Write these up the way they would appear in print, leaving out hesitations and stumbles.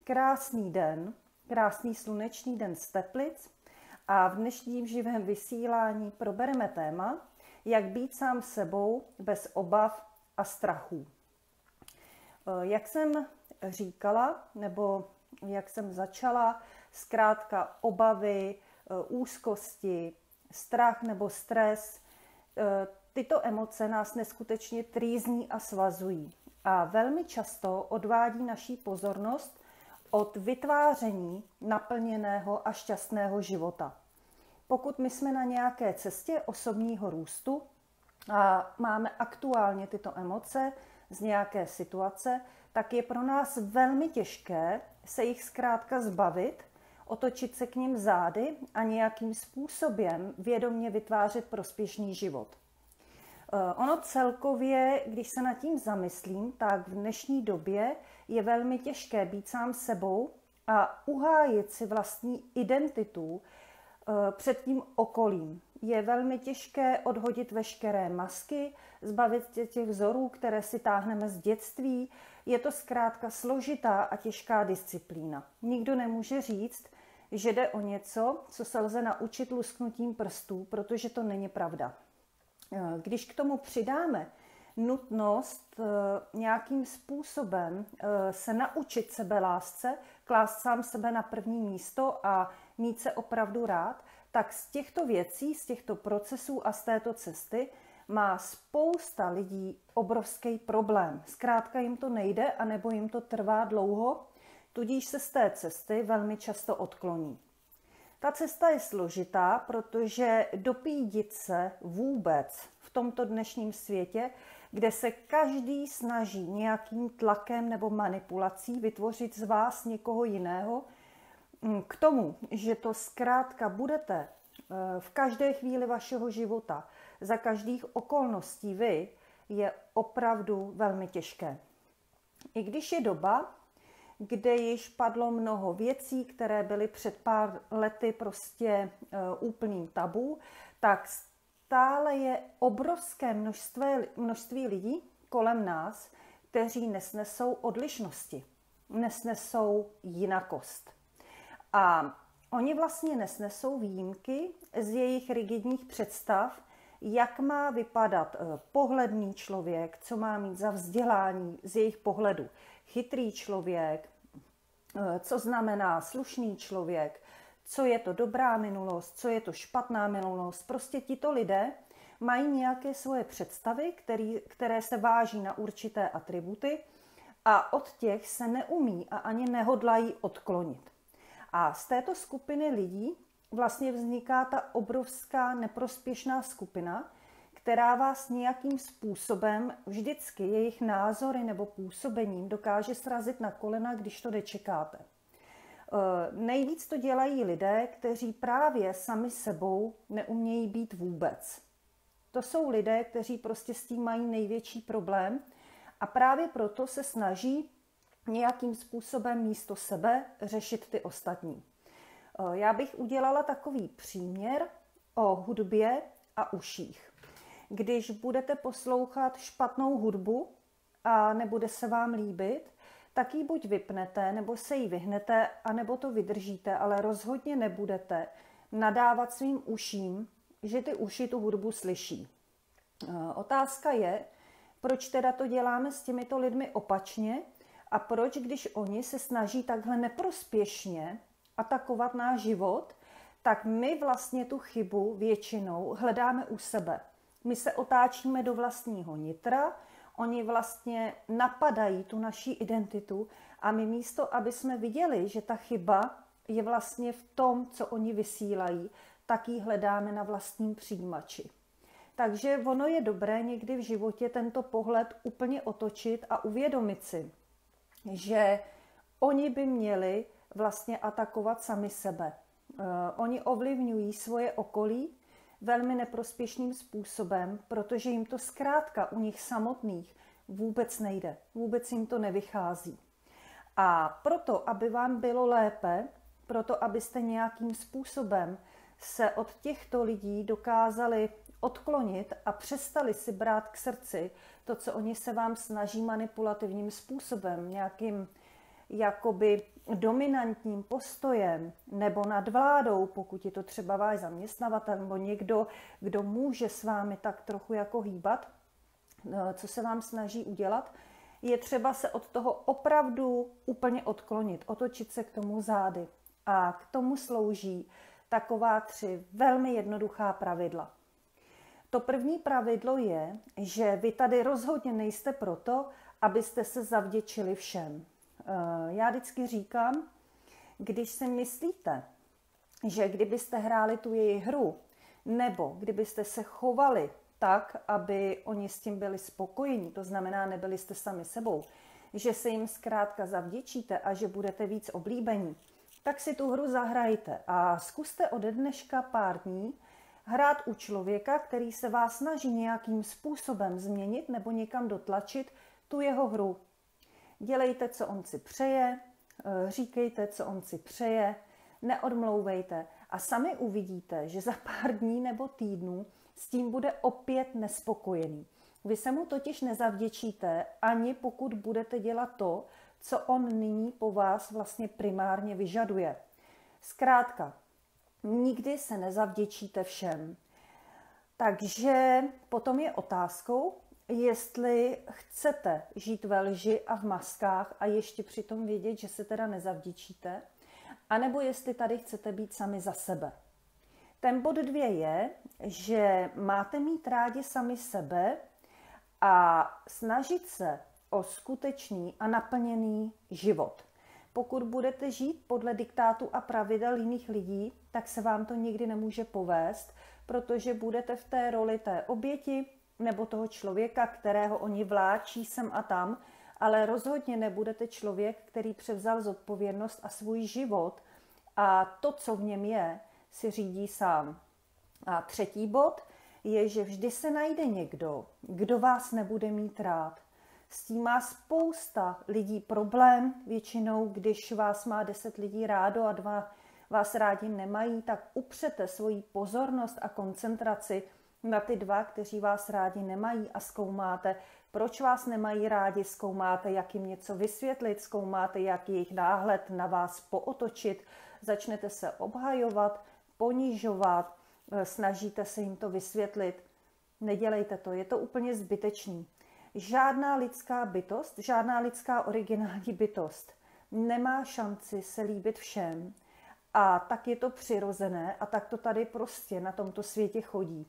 krásný den, krásný slunečný den z Teplic a v dnešním živém vysílání probereme téma, jak být sám sebou bez obav a strachů. Jak jsem říkala, nebo jak jsem začala, zkrátka obavy, úzkosti, strach nebo stres, tyto emoce nás neskutečně trýzní a svazují a velmi často odvádí naší pozornost od vytváření naplněného a šťastného života. Pokud my jsme na nějaké cestě osobního růstu a máme aktuálně tyto emoce z nějaké situace, tak je pro nás velmi těžké se jich zkrátka zbavit, otočit se k nim zády a nějakým způsobem vědomě vytvářet prospěšný život. Ono celkově, když se nad tím zamyslím, tak v dnešní době je velmi těžké být sám sebou a uhájit si vlastní identitu před tím okolím. Je velmi těžké odhodit veškeré masky, zbavit se těch vzorů, které si táhneme z dětství. Je to zkrátka složitá a těžká disciplína. Nikdo nemůže říct, že jde o něco, co se lze naučit lusknutím prstů, protože to není pravda. Když k tomu přidáme nutnost nějakým způsobem se naučit sebelásce, klást sám sebe na první místo a mít se opravdu rád, tak z těchto věcí, z těchto procesů a z této cesty má spousta lidí obrovský problém. Zkrátka jim to nejde, anebo jim to trvá dlouho, tudíž se z té cesty velmi často odkloní. Ta cesta je složitá, protože dopídit se vůbec v tomto dnešním světě, kde se každý snaží nějakým tlakem nebo manipulací vytvořit z vás někoho jiného, k tomu, že to zkrátka budete v každé chvíli vašeho života, za každých okolností vy, je opravdu velmi těžké. I když je doba, kde již padlo mnoho věcí, které byly před pár lety prostě úplným tabu, tak stále je obrovské množství lidí kolem nás, kteří nesnesou odlišnosti, nesnesou jinakost. A oni vlastně nesnesou výjimky z jejich rigidních představ, jak má vypadat pohledný člověk, co má mít za vzdělání z jejich pohledu. Chytrý člověk, co znamená slušný člověk, co je to dobrá minulost, co je to špatná minulost. Prostě tito lidé mají nějaké svoje představy, které se váží na určité atributy a od těch se neumí a ani nehodlají odklonit. A z této skupiny lidí vlastně vzniká ta obrovská neprospěšná skupina, která vás nějakým způsobem vždycky jejich názory nebo působením dokáže srazit na kolena, když to nečekáte. Nejvíc to dělají lidé, kteří právě sami sebou neumějí být vůbec. To jsou lidé, kteří prostě s tím mají největší problém a právě proto se snaží nějakým způsobem místo sebe řešit ty ostatní. Já bych udělala takový příměr o hudbě a uších. Když budete poslouchat špatnou hudbu a nebude se vám líbit, tak ji buď vypnete, nebo se jí vyhnete, anebo to vydržíte, ale rozhodně nebudete nadávat svým uším, že ty uši tu hudbu slyší. Otázka je, proč teda to děláme s těmito lidmi opačně a proč, když oni se snaží takhle neprospěšně atakovat náš život, tak my vlastně tu chybu většinou hledáme u sebe. My se otáčíme do vlastního nitra, oni vlastně napadají tu naší identitu a my místo, aby jsme viděli, že ta chyba je vlastně v tom, co oni vysílají, tak ji hledáme na vlastním přijímači. Takže ono je dobré někdy v životě tento pohled úplně otočit a uvědomit si, že oni by měli vlastně atakovat sami sebe. Oni ovlivňují svoje okolí velmi neprospěšným způsobem, protože jim to zkrátka u nich samotných vůbec nejde, vůbec jim to nevychází. A proto, aby vám bylo lépe, proto, abyste nějakým způsobem se od těchto lidí dokázali odklonit a přestali si brát k srdci to, co oni se vám snaží manipulativním způsobem, nějakým jakoby dominantním postojem nebo nad vládou, pokud je to třeba váš zaměstnavatel nebo někdo, kdo může s vámi tak trochu jako hýbat, co se vám snaží udělat, je třeba se od toho opravdu úplně odklonit, otočit se k tomu zády. A k tomu slouží taková 3 velmi jednoduchá pravidla. To první pravidlo je, že vy tady rozhodně nejste proto, abyste se zavděčili všem. Já vždycky říkám, když si myslíte, že kdybyste hráli tu jejich hru, nebo kdybyste se chovali tak, aby oni s tím byli spokojení, to znamená, nebyli jste sami sebou, že se jim zkrátka zavděčíte a že budete víc oblíbení, tak si tu hru zahrajte a zkuste ode dneška pár dní hrát u člověka, který se vás snaží nějakým způsobem změnit nebo někam dotlačit tu jeho hru. Dělejte, co on si přeje, říkejte, co on si přeje, neodmlouvejte a sami uvidíte, že za pár dní nebo týdnů s tím bude opět nespokojený. Vy se mu totiž nezavděčíte, ani pokud budete dělat to, co on nyní po vás vlastně primárně vyžaduje. Zkrátka, nikdy se nezavděčíte všem. Takže potom je otázkou, jestli chcete žít ve lži a v maskách a ještě přitom vědět, že se teda nezavděčíte, anebo jestli tady chcete být sami za sebe. Ten bod 2 je, že máte mít rádi sami sebe a snažit se o skutečný a naplněný život. Pokud budete žít podle diktátu a pravidel jiných lidí, tak se vám to nikdy nemůže povést, protože budete v té roli té oběti nebo toho člověka, kterého oni vláčí sem a tam, ale rozhodně nebudete člověk, který převzal zodpovědnost a svůj život a to, co v něm je, si řídí sám. A 3. bod je, že vždy se najde někdo, kdo vás nebude mít rád. S tím má spousta lidí problém. Většinou, když vás má 10 lidí rádo a 2 vás rádi nemají, tak upřete svoji pozornost a koncentraci na ty 2, kteří vás rádi nemají a zkoumáte, proč vás nemají rádi, zkoumáte, jak jim něco vysvětlit, zkoumáte, jak jejich náhled na vás pootočit, začnete se obhajovat, ponižovat, snažíte se jim to vysvětlit. Nedělejte to, je to úplně zbytečný. Žádná lidská bytost, žádná lidská originální bytost nemá šanci se líbit všem a tak je to přirozené a tak to tady prostě na tomto světě chodí.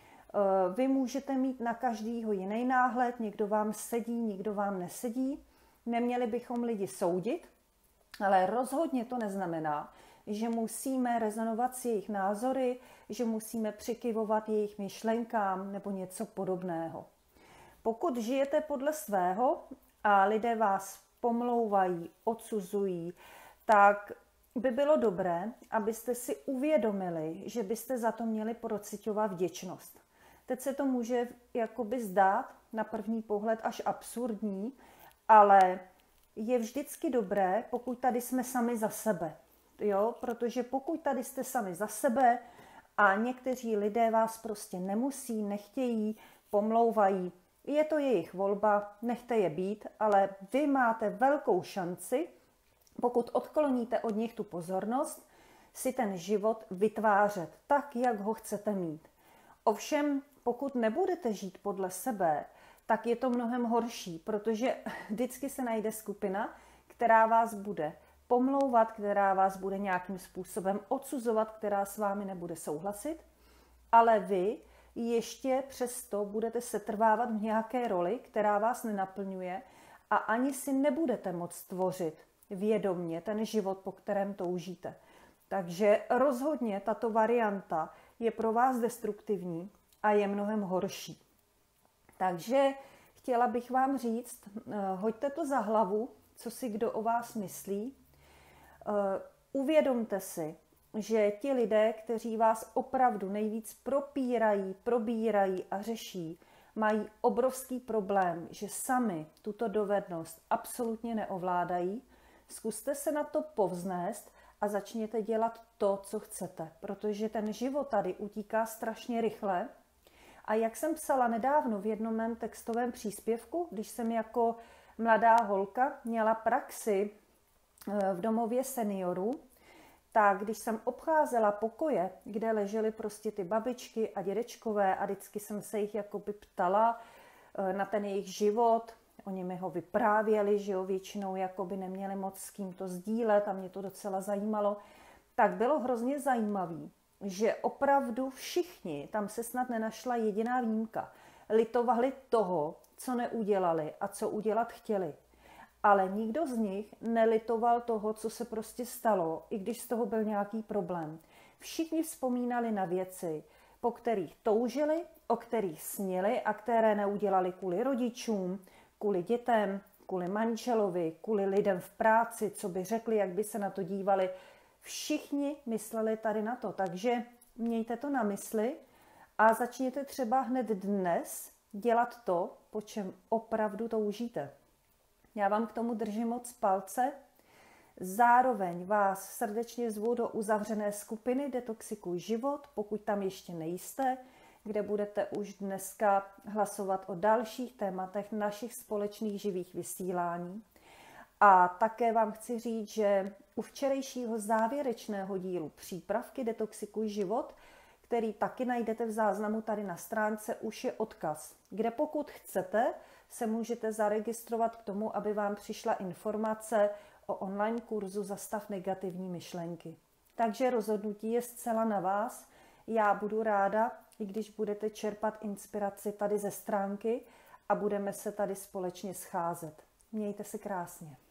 Vy můžete mít na každýho jiný náhled, někdo vám sedí, někdo vám nesedí. Neměli bychom lidi soudit, ale rozhodně to neznamená, že musíme rezonovat s jejich názory, že musíme přikyvovat jejich myšlenkám nebo něco podobného. Pokud žijete podle svého a lidé vás pomlouvají, odsuzují, tak by bylo dobré, abyste si uvědomili, že byste za to měli procitovat vděčnost. Teď se to může jakoby zdát na první pohled až absurdní, ale je vždycky dobré, pokud tady jsme sami za sebe. Jo? Protože pokud tady jste sami za sebe a někteří lidé vás prostě nemusí, nechtějí, pomlouvají, je to jejich volba, nechte je být, ale vy máte velkou šanci, pokud odkloníte od nich tu pozornost, si ten život vytvářet tak, jak ho chcete mít. Ovšem, pokud nebudete žít podle sebe, tak je to mnohem horší, protože vždycky se najde skupina, která vás bude pomlouvat, která vás bude nějakým způsobem odsuzovat, která s vámi nebude souhlasit, ale vy ještě přesto budete setrvávat v nějaké roli, která vás nenaplňuje a ani si nebudete moct tvořit vědomně ten život, po kterém toužíte. Takže rozhodně tato varianta je pro vás destruktivní a je mnohem horší. Takže chtěla bych vám říct, hoďte to za hlavu, co si kdo o vás myslí. Uvědomte si, že ti lidé, kteří vás opravdu nejvíc propírají, probírají a řeší, mají obrovský problém, že sami tuto dovednost absolutně neovládají. Zkuste se na to povznést a začněte dělat to, co chcete, protože ten život tady utíká strašně rychle. A jak jsem psala nedávno v jednom mém textovém příspěvku, když jsem jako mladá holka měla praxi v domově seniorů, tak když jsem obcházela pokoje, kde ležely prostě ty babičky a dědečkové a vždycky jsem se jich jakoby ptala na ten jejich život, oni mi ho vyprávěli, že jo, většinou jakoby neměli moc s kým to sdílet a mě to docela zajímalo, tak bylo hrozně zajímavý, že opravdu všichni, tam se snad nenašla jediná výjimka, litovali toho, co neudělali a co udělat chtěli. Ale nikdo z nich nelitoval toho, co se prostě stalo, i když z toho byl nějaký problém. Všichni vzpomínali na věci, po kterých toužili, o kterých sněli a které neudělali kvůli rodičům, kvůli dětem, kvůli manželovi, kvůli lidem v práci, co by řekli, jak by se na to dívali. Všichni mysleli tady na to, takže mějte to na mysli a začněte třeba hned dnes dělat to, po čem opravdu toužíte. Já vám k tomu držím moc palce. Zároveň vás srdečně zvu do uzavřené skupiny Detoxikuj život, pokud tam ještě nejste, kde budete už dneska hlasovat o dalších tématech našich společných živých vysílání. A také vám chci říct, že u včerejšího závěrečného dílu přípravky Detoxikuj život, který taky najdete v záznamu tady na stránce, už je odkaz, kde pokud chcete, se můžete zaregistrovat k tomu, aby vám přišla informace o online kurzu Zastav negativní myšlenky. Takže rozhodnutí je zcela na vás. Já budu ráda, i když budete čerpat inspiraci tady ze stránky a budeme se tady společně scházet. Mějte se krásně.